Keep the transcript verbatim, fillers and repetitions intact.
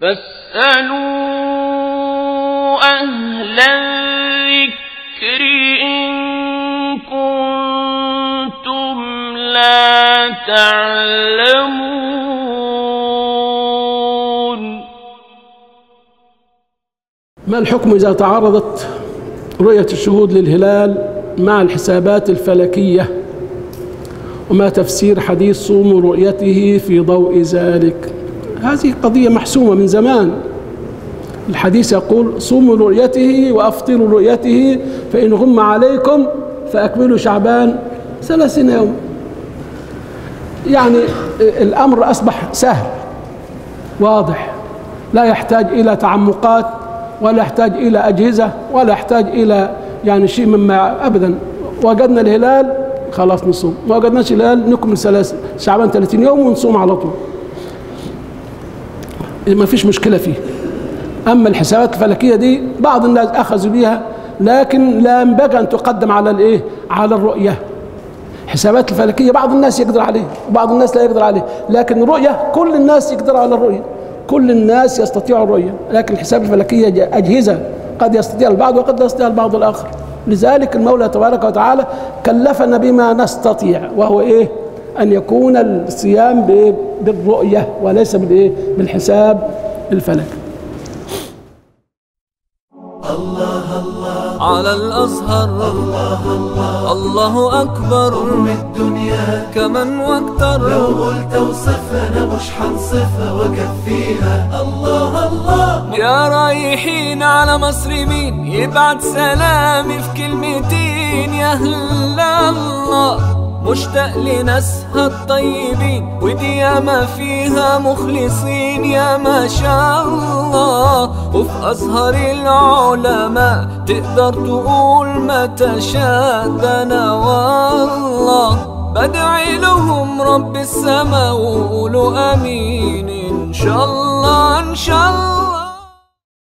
فاسألوا أهل الذكر إن كنتم لا تعلمون. ما الحكم إذا تعارضت رؤية الشهود للهلال مع الحسابات الفلكية؟ وما تفسير حديث صوموا رؤيته في ضوء ذلك؟ هذه قضية محسومة من زمان. الحديث يقول صوموا رؤيته وأفطروا رؤيته فإن غم عليكم فأكملوا شعبان ثلاثين يوم. يعني الأمر أصبح سهل واضح، لا يحتاج إلى تعمقات ولا يحتاج إلى أجهزة ولا يحتاج إلى يعني شيء مما أبدا. وجدنا الهلال خلاص نصوم، ما وجدناش الهلال نكمل ثلاث شعبان ثلاثين يوم ونصوم على طول، ما فيش مشكلة فيه. أما الحسابات الفلكية دي بعض الناس أخذوا بها، لكن لا ينبغي أن تقدم على الإيه؟ على الرؤية. الحسابات الفلكية بعض الناس يقدر عليه وبعض الناس لا يقدر عليه، لكن الرؤية كل الناس يقدر على الرؤية، كل الناس يستطيع الرؤية. لكن الحساب الفلكية أجهزة قد يستطيع البعض وقد لا يستطيع البعض الآخر. لذلك المولى تبارك وتعالى كلفنا بما نستطيع، وهو إيه؟ أن يكون الصيام بالرؤية وليس بالإيه؟ بالحساب الفلكي. الله الله على الأزهر، الله الله الله أكبر، أم الدنيا كمن واكتر، لو قلت وصفها أنا مش حنصفها وكفيها. الله الله يا رايحين على مصر مين يبعت سلامي في كلمتين؟ يا أهل الله مشتاق لناسها الطيبين، ودي ياما فيها مخلصين يا ما شاء الله. وفي أزهر العلماء تقدر تقول ما تشاء. ده أنا والله بدعي لهم رب السما وقولوا آمين إن شاء الله إن شاء الله.